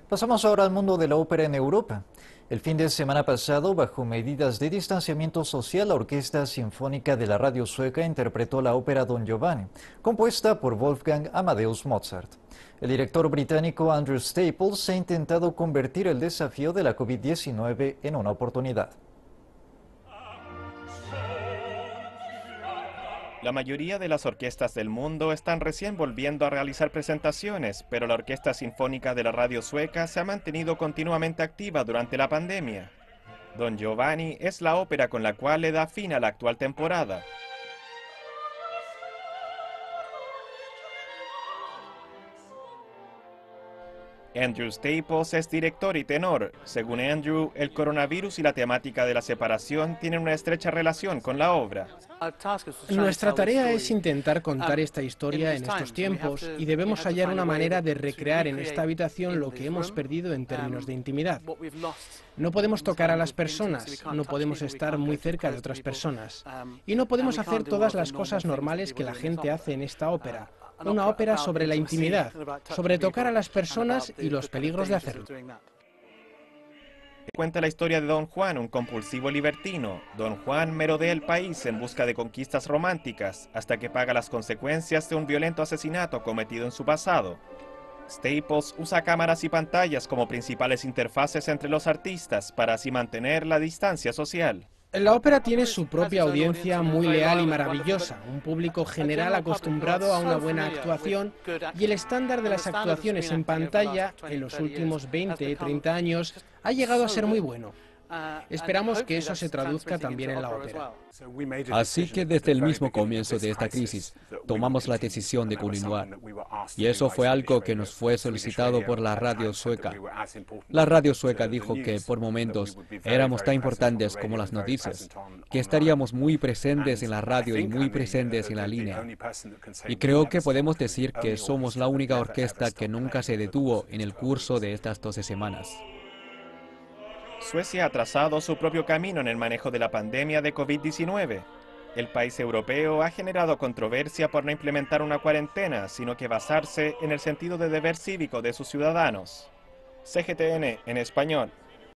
Pasamos ahora al mundo de la ópera en Europa. El fin de semana pasado, bajo medidas de distanciamiento social, la Orquesta Sinfónica de la Radio Sueca interpretó la ópera Don Giovanni, compuesta por Wolfgang Amadeus Mozart. El director británico Andrew Staples ha intentado convertir el desafío de la COVID-19 en una oportunidad. La mayoría de las orquestas del mundo están recién volviendo a realizar presentaciones, pero la Orquesta Sinfónica de la Radio Sueca se ha mantenido continuamente activa durante la pandemia. Don Giovanni es la ópera con la cual le da fin a la actual temporada. Andrew Staples es director y tenor. Según Andrew, el coronavirus y la temática de la separación tienen una estrecha relación con la obra. Nuestra tarea es intentar contar esta historia en estos tiempos y debemos hallar una manera de recrear en esta habitación lo que hemos perdido en términos de intimidad. No podemos tocar a las personas, no podemos estar muy cerca de otras personas y no podemos hacer todas las cosas normales que la gente hace en esta ópera. Una ópera sobre la intimidad, sobre tocar a las personas y los peligros de hacerlo. Cuenta la historia de Don Juan, un compulsivo libertino. Don Juan merodea el país en busca de conquistas románticas, hasta que paga las consecuencias de un violento asesinato cometido en su pasado. Staples usa cámaras y pantallas como principales interfaces entre los artistas para así mantener la distancia social. La ópera tiene su propia audiencia muy leal y maravillosa, un público general acostumbrado a una buena actuación, y el estándar de las actuaciones en pantalla en los últimos 20-30 años ha llegado a ser muy bueno. Esperamos que eso se traduzca también en la ópera. Así que desde el mismo comienzo de esta crisis, tomamos la decisión de continuar. Y eso fue algo que nos fue solicitado por la radio sueca. La radio sueca dijo que por momentos éramos tan importantes como las noticias, que estaríamos muy presentes en la radio y muy presentes en la línea. Y creo que podemos decir que somos la única orquesta que nunca se detuvo en el curso de estas 12 semanas. Suecia ha trazado su propio camino en el manejo de la pandemia de COVID-19. El país europeo ha generado controversia por no implementar una cuarentena, sino que basarse en el sentido de deber cívico de sus ciudadanos. CGTN en español.